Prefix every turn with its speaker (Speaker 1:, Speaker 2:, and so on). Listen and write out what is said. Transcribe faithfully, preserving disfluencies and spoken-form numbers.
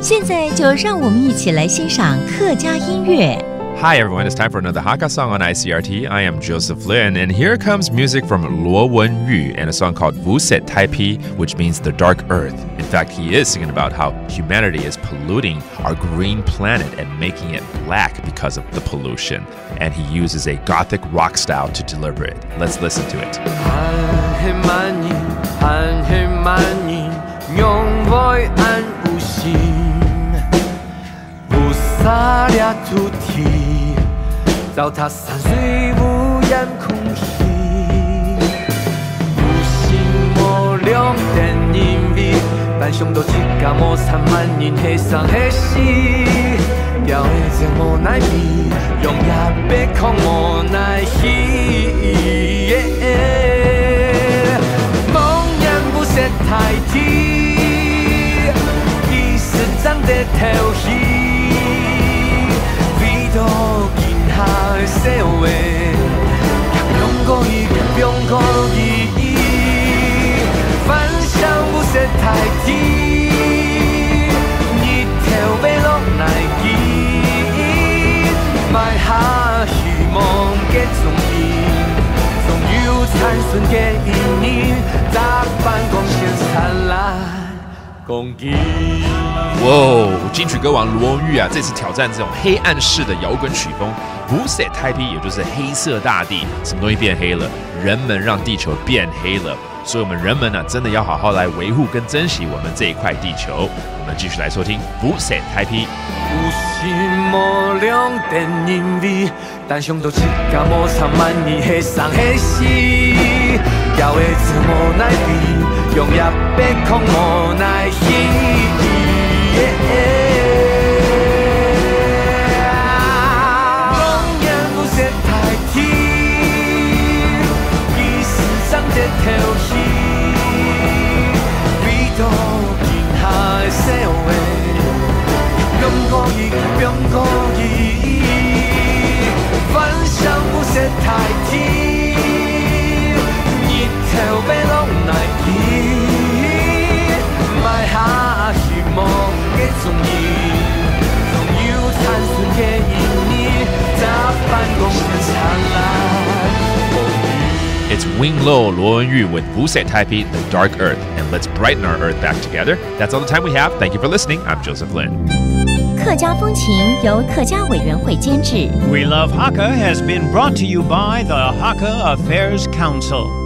Speaker 1: 现在就让我们一起来欣赏客家音乐。
Speaker 2: Hi everyone, it's time for another Hakka song on I C R T. I am Joseph Lin, and here comes music from Luo Wenyu and a song called Vuset Taipi, which means the dark earth. In fact, he is singing about how humanity is polluting our green planet and making it black because of the pollution. And he uses a gothic rock style to deliver it. Let's listen to it.
Speaker 3: 糟蹋山水污染空气，有心无良电因为，但上到一家无三万人黑生黑死，掉的这无奈比，用也别空无奈喜。梦魇不识太体，意识长得头戏，味道。社会，强国意，强国意，反向不识太体，日头要落来见，埋下希望嘅踪影，总有残存嘅一年，打扮光鲜灿烂，公益。
Speaker 2: 哇哦！金曲歌王罗文裕啊，这次挑战这种黑暗式的摇滚曲风 ，Vuset Taipi 也就是黑色大地，什么东西变黑了？人们让地球变黑了，所以我们人们呢、啊，真的要好好来维护跟珍惜我们这一块地球。我们继续来收听 Vuset Taipi。
Speaker 3: 有心无良电因为，但上到一家无三万年黑生黑死，叫的字无奈比，用也别空无奈喜。梦魇不识太体，意识长得头戏，味道今下的社会，强国意，强国意，反向不识太体，日头要落来见，埋下希望。总有残存的一年，打扮光鲜灿烂。
Speaker 2: It's Wing Lo, Luo Wenyu with Vuset Taipi, The Dark Earth, and let's brighten our earth back together. That's all the time we have. Thank you for listening. I'm Joseph Lin.
Speaker 1: 客家风情由客家委员会监制。
Speaker 4: We Love Hakka has been brought to you by the Hakka Affairs Council.